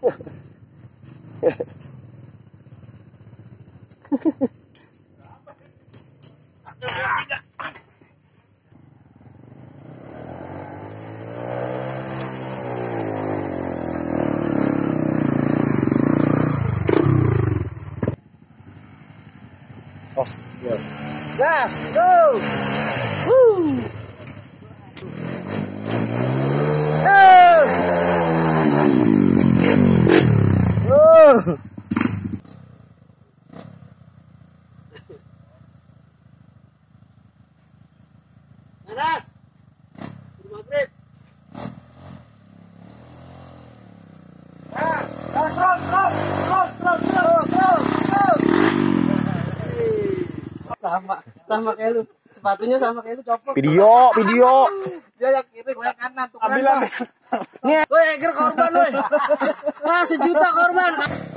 Oh, yeah. Gas, go! Woo! Oh! Panas! Maghrib! Sama kayak lu. Sepatunya sama kayak lu, copot. Video. Dia yang kiri, gue yang kanan. Tukeran, Bang. Nih, gue eger korban, woi. Ah, 1 juta korban.